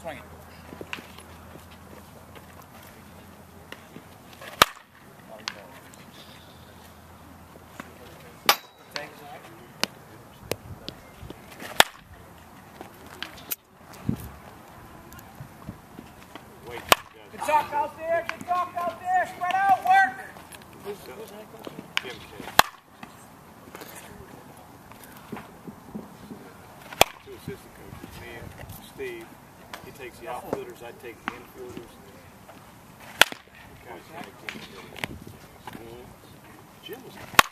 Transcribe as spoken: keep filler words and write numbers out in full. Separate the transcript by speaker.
Speaker 1: Swing it. Good talk out there, good talk out there, spread out, work!
Speaker 2: Who's, who's the head coach? Jim K. Two assistant coaches, me and Steve. He takes the outfielders, I take the infielders. We kind of tag team. Jim was